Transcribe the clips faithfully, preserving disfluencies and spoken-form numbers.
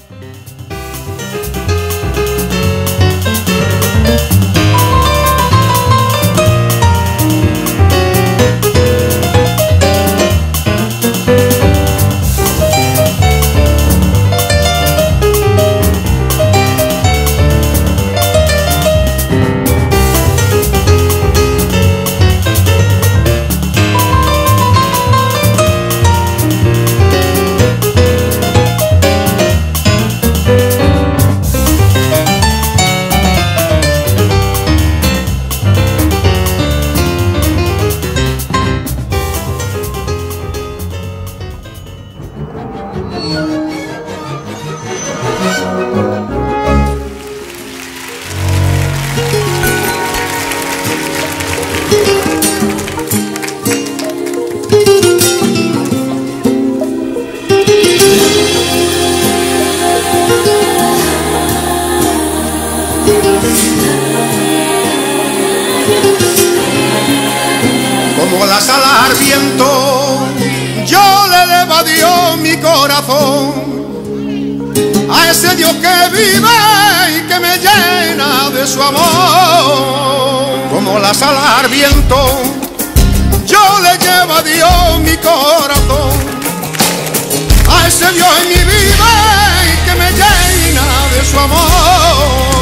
Como las alas al viento, yo le debo a Dios mi corazón, a ese Dios que vive y que me llena de su amor. Como las alas al viento, yo le llevo a Dios mi corazón, a ese Dios en mi vida y que me llena de su amor.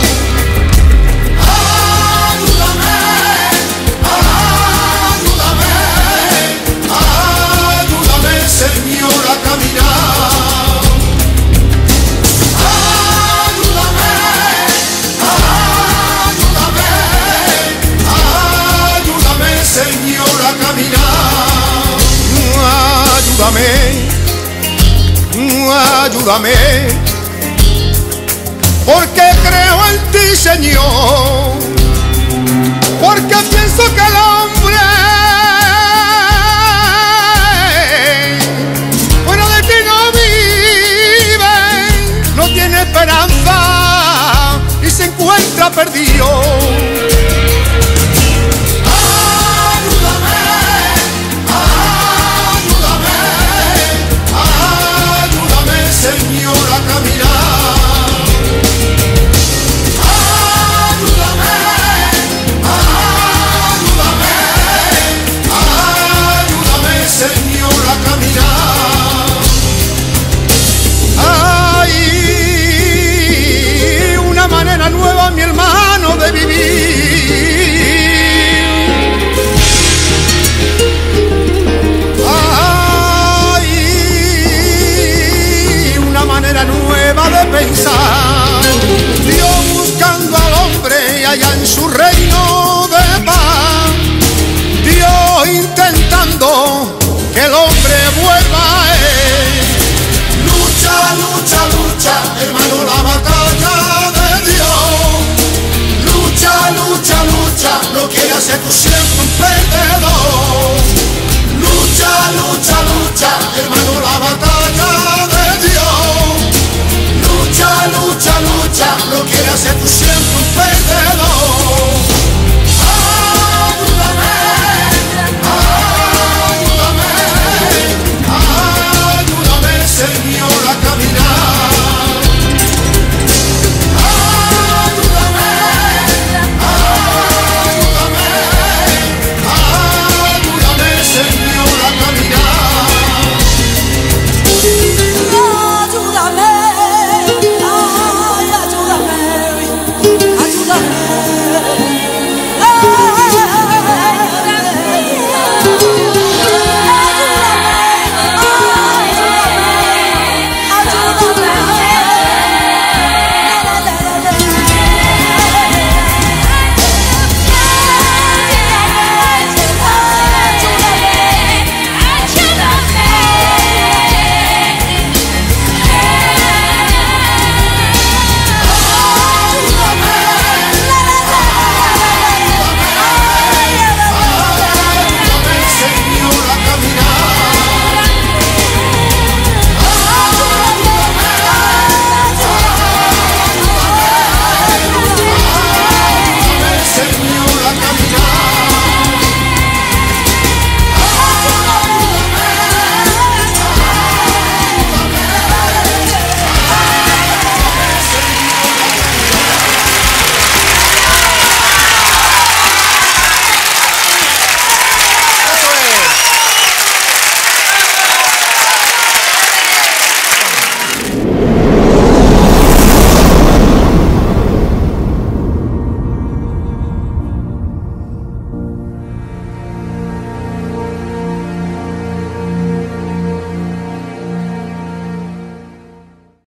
Señor, a caminar. Ayúdame, ayúdame, ayúdame, Señor, a caminar. Ayúdame, ayúdame, porque creo en ti, Señor, porque pienso que el hombre esperanza y se encuentra perdido. Ayúdame, ayúdame, ayúdame, Señor, a caminar. Ayúdame, ayúdame, ayúdame, Señor, a caminar. Ay, una manera nueva, mi hermano, de vivir. Ay, una manera nueva de pensar. Dios buscando al hombre allá en su reino de paz. Dios intentando que el hombre vuelva a él. Lucha, lucha, lucha, hermano, la batalla de Dios. Lucha, lucha, lucha, no quiere hacer tu